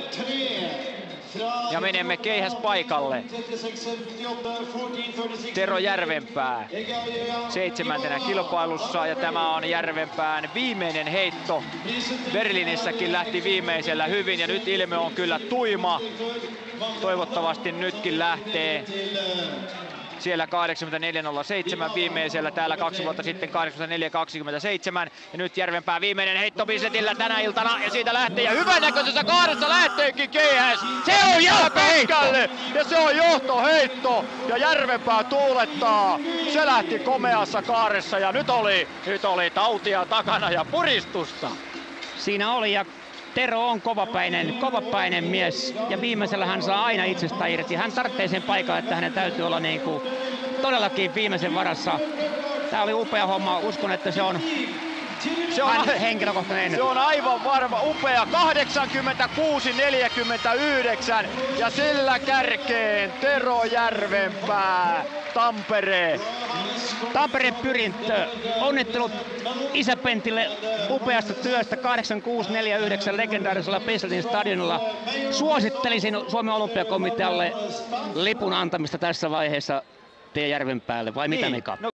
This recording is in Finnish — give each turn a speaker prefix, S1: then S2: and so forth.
S1: Ja menemme keihäspaikalle. Tero Järvenpää 7. kilpailussa ja tämä on Järvenpään viimeinen heitto. Berliinissäkin lähti viimeisellä hyvin ja nyt ilme on kyllä tuima. Toivottavasti nytkin lähtee. Siellä 84.07 viimeisellä, täällä 2 vuotta sitten 84.27. Ja nyt Järvenpää viimeinen heitto Bisetillä tänä iltana ja siitä lähtee ja hyvännäköisessä kaaressa lähteekin Keihäs. Se on pitkälle ja se on johtoheitto ja Järvenpää tuulettaa. Se lähti komeassa kaaressa ja nyt oli tautia takana ja puristusta.
S2: Siinä oli ja Tero on kovapäinen mies ja viimeisellä hän saa aina itsestä irti. Hän tarvitsee sen paikan, että hänen täytyy olla todellakin viimeisen varassa. Tää oli upea homma, uskon että se on henkilökohtainen.
S1: Se on aivan varma, upea 86.49 ja sillä kärkeen Tero Järvenpää, Tampere.
S2: Tampereen Pyrintö, onnittelut isä Pentille upeasta työstä 86.49 legendaarisella Peselin stadionilla. Suosittelisin Suomen Olympiakomitealle lipun antamista tässä vaiheessa T. Järvenpäälle, vai mitä Mika?